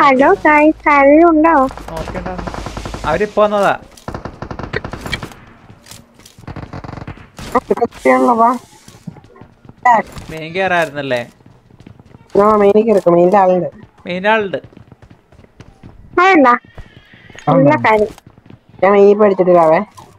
Hello guys, ആരെങ്കിലും ഉണ്ടോ? അവരിപ്പോ വന്നതാ. മെയിൻ കയറായിരുന്നല്ലേ? മെയിൻ ആളുണ്ട്. ഞാൻ ഈ പഠിച്ചിട്ടില്ലാവേ.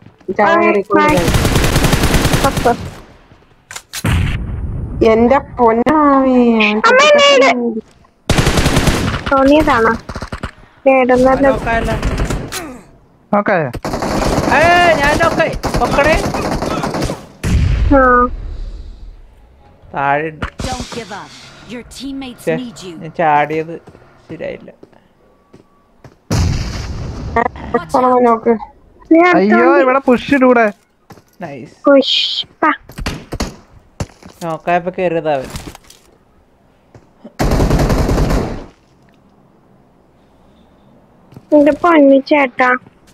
എന്റെ പൊന്നാവേ തോന്നിയതാണോ? ചാടിയത് ശരിയായില്ല. അയ്യോ ഇവിടെ പുഷ് ഇടൂടെ. നോക്കായപ്പോ കേറിയതാവൻ. എന്റെ പൊന്നി ചേട്ടാ,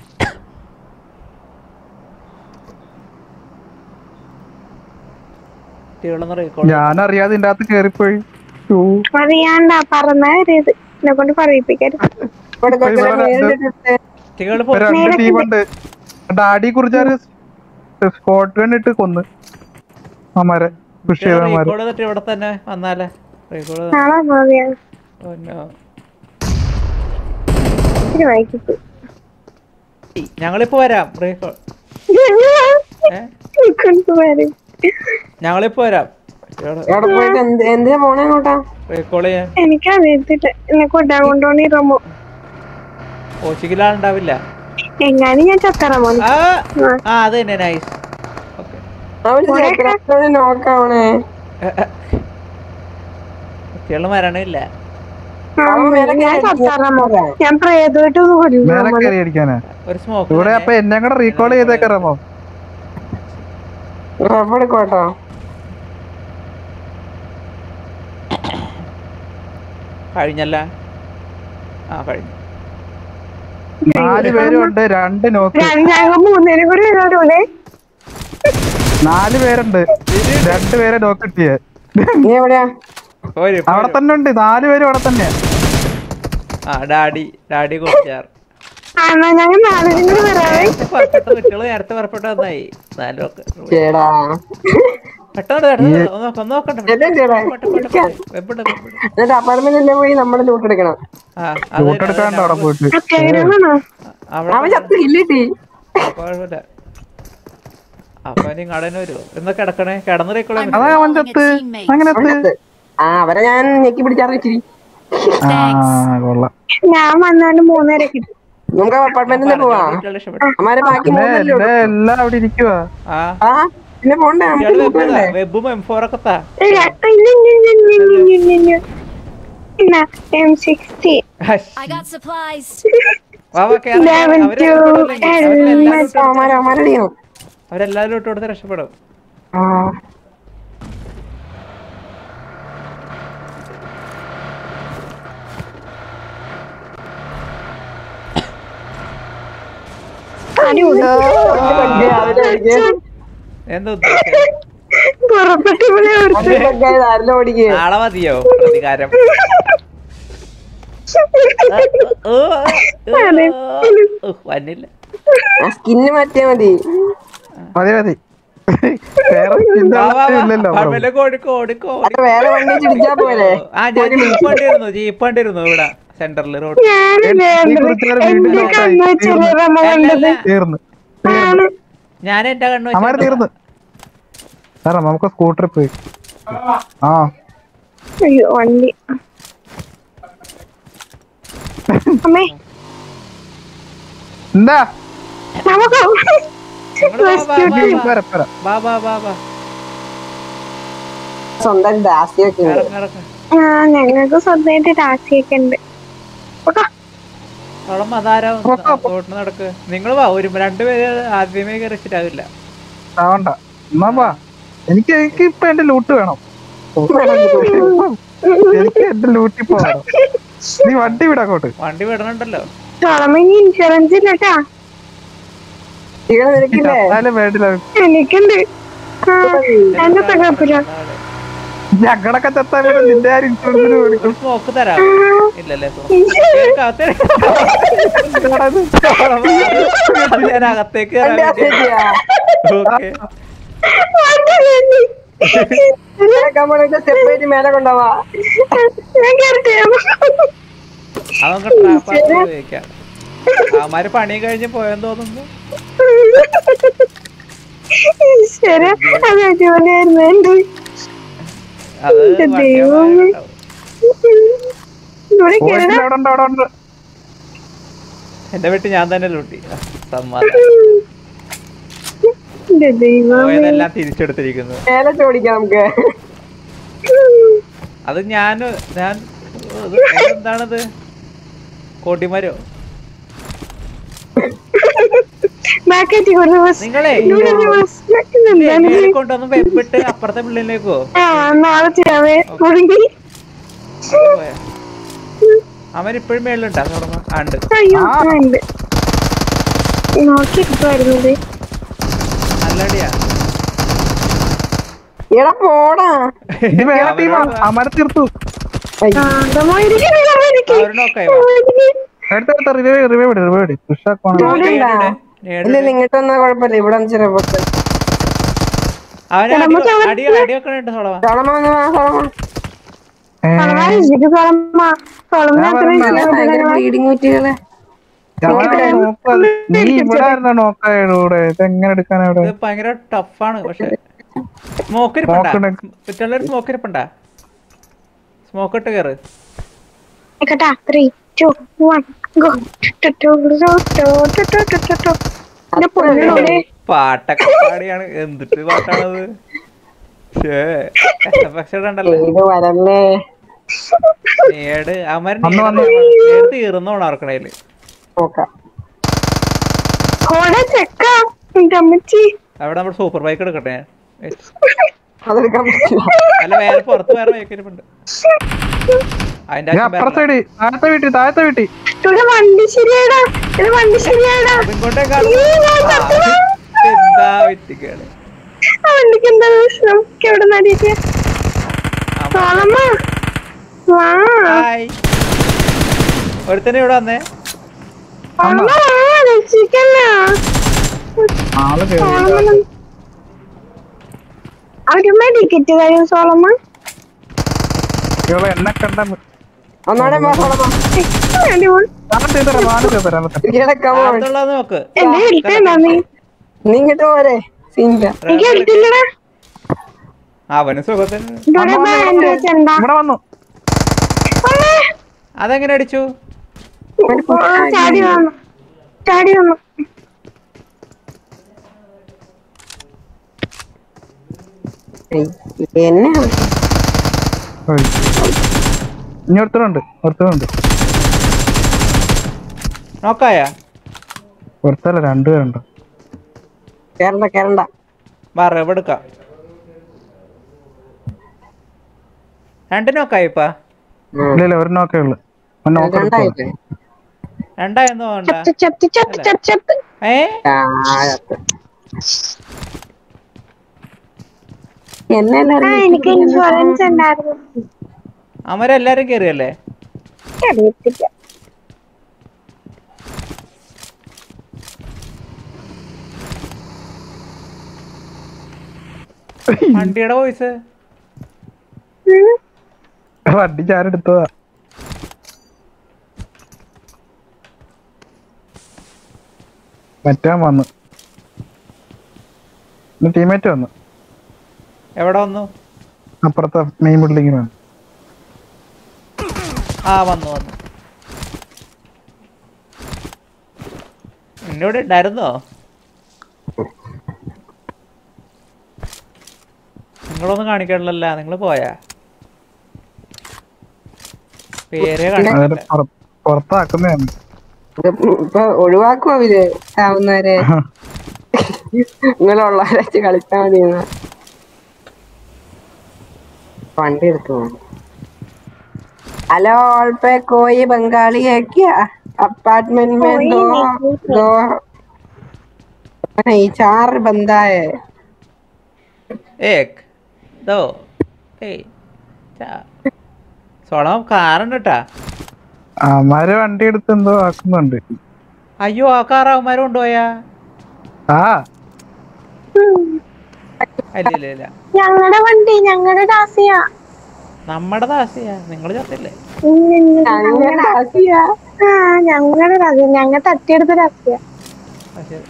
ഞാനറിയാതെ ഇതിന്റെ അകത്ത് കേറിപ്പോയി. അറിയാണ്ടാ പറഞ്ഞ കയറിയത്. എന്നെ കൊണ്ട് പറയിപ്പിക്കരുത്. രണ്ട് ടീമുണ്ട്. ഡാഡി കുറിച്ചാര് സ്പോട്ട് കണ്ടിട്ട് കൊന്ന് അമാരെ പുഷ് ചെയ്ത ഇവിടെ തന്നെ വന്നാലേ. ഞങ്ങളിപ്പോ വരാം. ഞങ്ങളിപ്പോ വരാം. എനിക്കറിയത്തില്ല. എന്നെ കൊണ്ടാ കൊണ്ടോണ്ടിരുമ്പോ കോച്ചിങ്ങിലാളുണ്ടാവില്ല. എങ്ങാനും ഞാൻ ചത്തറമോ? അത് തന്നെ. നൈസ്. കുട്ടികള് മരണമില്ല. ഞാൻ പ്രേതമായിട്ട് ഒരു സ്മോക്ക് ഇവിടെ. അപ്പൊ എന്നെ കൂടെ റീകോൾ ചെയ്തേക്കറമോ? കേട്ടോ കഴിഞ്ഞല്ല. കഴിഞ്ഞു. 4 പേരുണ്ട്. 2 നോക്ക്. 4 പേരുണ്ട്. 2 പേരെ നോക്ക് കിട്ടിയേ. അവിടെ തന്നെ ഉണ്ട്. 4 പേരും അവിടെ തന്നെയാ. ഡാഡി കുറിച്ചാർ കുട്ടികള് നേരത്തെ പുറപ്പെട്ടു വന്നായി. അപ്പാർട്ട്മെന്റിലെ പോയി നമ്മള് ലൂട്ടെടുക്കണം. ലൂട്ടെടുക്കാണ്ട് അവിടെ പോയിട്ട് അപ്പൊ നീ കടന്നു വരുമോ? എന്നാ കിടക്കണേ? കിടന്നിറക്കോളെ. അവരെ ഞാൻ ഞെക്കി പിടിച്ചാറിച്ചിരി. ഞാൻ വന്നാലും 3:30 കിട്ടും. നമുക്ക് അപ്പാർട്ട്മെന്റിൽ പോവാം. അമ്മാരെ ബാക്കി എല്ലാം അവിടെ ഇരിക്കുവാ. പിന്നെ പോണ്ടേ? വെബും M4 ഒക്കെ അവരെല്ലാരും ഇട്ട് കൊടുത്ത് രക്ഷപ്പെടും. നാളെ മതിയോ പ്രതികാരം? വന്നില്ല. സ്കിന്ന് മാറ്റിയാ മതി. മതി മതി. വേറെ വണ്ടി ചിടിച്ചാ പോലെ. ജീപ്പ് കണ്ടിരുന്നു ഇവിടെ സെന്ററിൽ റോഡ്. ഞാൻ എന്റെ കണ്ണു തീർന്നു. നമുക്ക് സ്കൂട്ടറിൽ പോയി. വണ്ടി എന്താ സ്വന്തം ഡാസിയൊക്കെ ഞങ്ങൾക്ക് സ്വന്തമായിട്ട് ഡാസിയൊക്കെ ഉണ്ട്. നടക്ക്. നിങ്ങൾ വാ. 2 പേര് ആദ്യമേ കയറിച്ചിട്ടാവില്ല. എനിക്ക് ഇപ്പൊ എന്റെ ലൂട്ട് വേണം. എനിക്ക് എന്റെ ലൂട്ടി പോകണം. നീ വണ്ടി വിടങ്ങോട്ട്. വണ്ടി വിടണുണ്ടല്ലോ. ഇൻഷുറൻസ് ഇല്ലട്ടാ. വേണ്ടില്ല. എനിക്കുണ്ട്. ഞങ്ങളൊക്കെ ചത്താ പിന്നെ നിന്റെ ആരും ഇൻഷുറൻസിന് ഒരു കൊടുക്കും. സ്മോക്ക് തരാം. ഇല്ലല്ലേ അത് ഞാൻ അകത്തേക്ക് കയറാൻ വേണ്ടി. ഓക്കെ സെപ്പറേറ്റ് മേലെ കൊണ്ടുപോവാ. അതൊക്കെ ട്രാപ്പാക്കി ഉപയോഗിക്കാം. അവന്മാര് പണി കഴിഞ്ഞ് പോയെന്ന് തോന്നുന്നു. അത് പോയിട്ടില്ല, അവിടെ ഉണ്ട്, അവിടെ ഉണ്ട്. എന്റെ വീട്ടിൽ ഞാൻ തന്നെ ലൂട്ടി. സമ്മാനം പോയതെല്ലാം തിരിച്ചെടുത്തിരിക്കുന്നു. മേലെ ചോദിക്കാം നമുക്ക്. അത് ഞാൻ എന്താണത്, കോട്ടിമരോ? നിങ്ങളെ കൊണ്ടൊന്ന് വെപ്പിട്ട് അപ്പുറത്തെ ബിൽഡിങ്ങിലേക്കോ? അവൻ ഇപ്പോഴും മേളിലുണ്ടാ? നല്ലടിയാ. എടാ പോടാ. ഇത് വേറെ ടീമാ, അമര തീർത്തു. ഇങ്ങോട്ടൊന്നും കുഴപ്പമില്ല. ഇവിടെ ബ്ലീഡിങ് കുറ്റികളെ നീ ഇവിടെ നോക്കായൂടെ? ഇതെങ്ങനെ എടുക്കാനാ? ഭയങ്കര ടഫാണ്. പക്ഷെ സ്മോക്ക് ഇരിപ്പുണ്ടാ? സ്മോക്ക് ഇരിപ്പുണ്ടാ? സ്മോക്ക് ഇട്ട് കയറ്. പാട്ടൊക്കെ പാടിയാണ്. എന്തിട്ട് പാട്ടാണത്? ഏട് അമരൻ തീർന്നോണം അവർക്കണേല്. അവിടെ നമ്മൾ സൂപ്പർ ബൈക്ക് എടുക്കട്ടെ. അല്ല, വേറെ പുറത്ത് വേറെ ബൈക്ക് ഇരിപ്പുണ്ട്. അതിന്റെ താഴത്തെ വീട്ടി എന്താ വിത്തിക്കാണ്. ഒരുത്തന്നെ ഇവിടെ വന്നേ. എന്നെ കണ്ട നോക്ക്. നീങ്ങിട്ട് പോരെ. അവന് സുഖത്തിന്. ഇവിടെ വന്നു. അതെങ്ങനെ അടിച്ചു? എന്നെ ഇനി ഒരുത്തനുണ്ട്. നോക്കായ ഒരുത്തല്ല, രണ്ടുപേരുണ്ട്. കേറണ്ട എടുക്കാം. രണ്ട് നോക്കായിപ്പാ? ഇല്ല, ഒരു നോക്കേ ഉള്ളു. രണ്ടായെന്നോ വേണ്ട. എനിക്ക് ഇൻഷുറൻസ് ഉണ്ടായിരുന്നു. അവരെല്ലാരും കേറിയല്ലേ? വണ്ടിയുടെ വോയിസ് വണ്ടി ഞാനെടുത്തതാ. മറ്റാൻ വന്നു, ടീമേറ്റ് വന്നു. എവിടെ വന്നു? അപ്പുറത്തെ മെയിൻ ബിൽഡിങ്ങിന് വന്നു. വന്നു. എന്നോട് ഉണ്ടായിരുന്നോ? നിങ്ങളൊന്നും കാണിക്കണല്ല. നിങ്ങൾ പോയാ? പേരെ പുറത്താക്കുന്നതാണ്. ഇപ്പൊ ഒഴിവാക്കും അവര് ആവുന്നവരെ. നിങ്ങളുള്ളവരെ കളിച്ചാൽ മതി. വണ്ടി എടുത്തു. हेलो ऑल पे कोई बंगाली है क्या? अपार्टमेंट में दो नहीं 4 बंदा है. एक दो സോളം കാറുണ്ട് കേട്ടാ. അവന്മാര് വണ്ടി എടുത്ത് എന്തോ ആക്കുന്നുണ്ട്. അയ്യോ ആ കാർ അവന്മാര് കൊണ്ടുപോയാ? ആ ഇല്ല ഞങ്ങളുടെ വണ്ടി ഞങ്ങളുടെ ദാസിയാ. നമ്മടെ ദാസിയാ, നിങ്ങള് ചത്തില്ലേ? അങ്ങനെ ആക്കിയാ. ഞങ്ങളുടെ ദാസിയ, ഞങ്ങൾ തട്ടിയെടുത്ത ദാസിയാ. ശരി.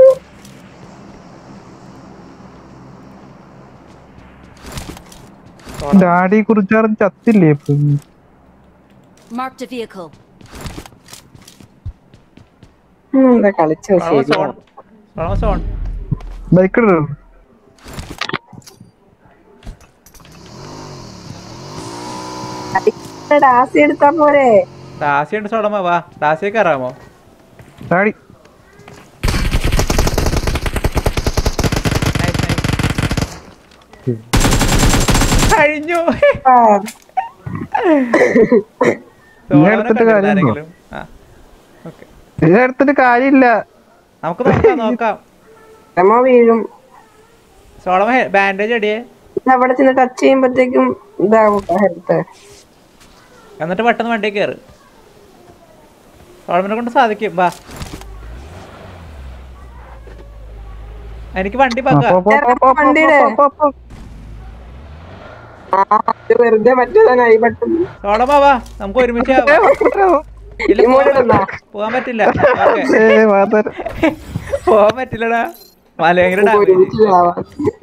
ഡാഡി കുറിച്ചാറും ചത്തില്ലേ ഇപ്പൊ? Marked a vehicle. എന്താ കളിച്ചോ ശരി. ബൈക്ക് ഡാസി എടുത്താ പോരെ? ദാസി ഉണ്ട് സോളമ, വാ ദാസിയെ കയറാമോ? ഡാഡി കഴിഞ്ഞു. എടുത്തിട്ട് കാര്യമില്ല. എടുത്തിട്ട് കാര്യമില്ല. നമുക്ക് നോക്കാം. വീഴും. സോളമ ബാൻഡേജ് അടിയേ. അവിടെ ചെന്ന് ടച്ച് ചെയ്യുമ്പോഴത്തേക്കും ഇതാവും ഹെൽത്ത്. എന്നിട്ട് പെട്ടെന്ന് വണ്ടി കയറ്. സോളമിനെ കൊണ്ട് സാധിക്കും. വാ, എനിക്ക് വണ്ടി വെറുതെ പറ്റൂല. സോളമ വാ, നമുക്ക് ഒരുമിച്ച് പോവാൻ പറ്റില്ല. പോവാൻ പറ്റില്ലടാ, മലയങ്കര